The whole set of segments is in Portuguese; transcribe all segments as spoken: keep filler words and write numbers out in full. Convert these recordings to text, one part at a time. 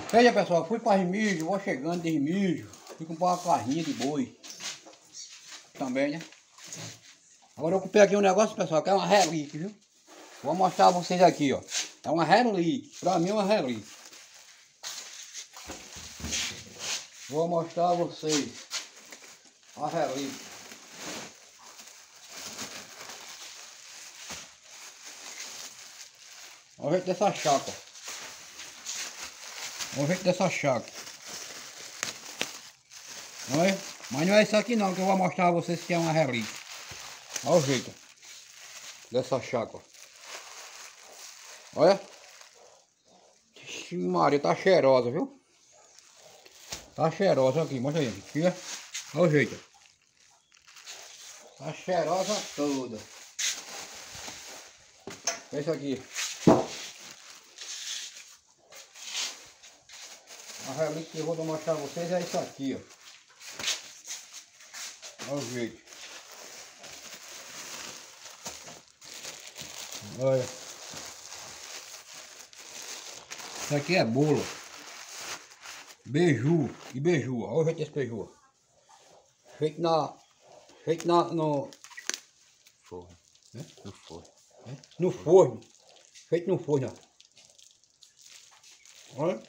Veja pessoal, fui para Remígio, vou chegando de Remígio, fui comprar uma carninha de boi. Também, né? Agora eu comprei aqui um negócio, pessoal, que é uma relíquia, viu? Vou mostrar a vocês aqui, ó. É uma relíquia, pra mim é uma relíquia. Vou mostrar a vocês a relíquia. Olha o jeito dessa chácara. Olha o jeito dessa chácara. Olha, mas não é isso aqui não que eu vou mostrar a vocês que é uma relíquia. Olha o jeito dessa chácara. Olha. Ixi, Maria, tá cheirosa, viu? Tá cheirosa aqui, mostra aí. Aqui, ó. Olha o jeito. Tá cheirosa toda. Esse aqui. A relíquia que eu vou mostrar a vocês é isso aqui, ó. Olha o jeito. Olha. Isso aqui é bolo. Beiju e beiju. Olha o jeito desse beiju. Feito na... Feito na... No... Forno. Né? No forno. Né? No forno. Feito no forno, ó. Olha.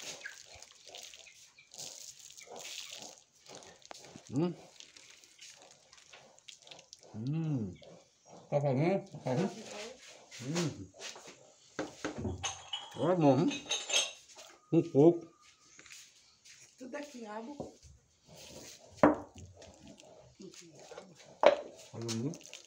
Hum. Hum. Tá fazendo? Tá fazendo? Hum. Olha, bom, hum. Um pouco. Tudo é quiabo. Olha, hum.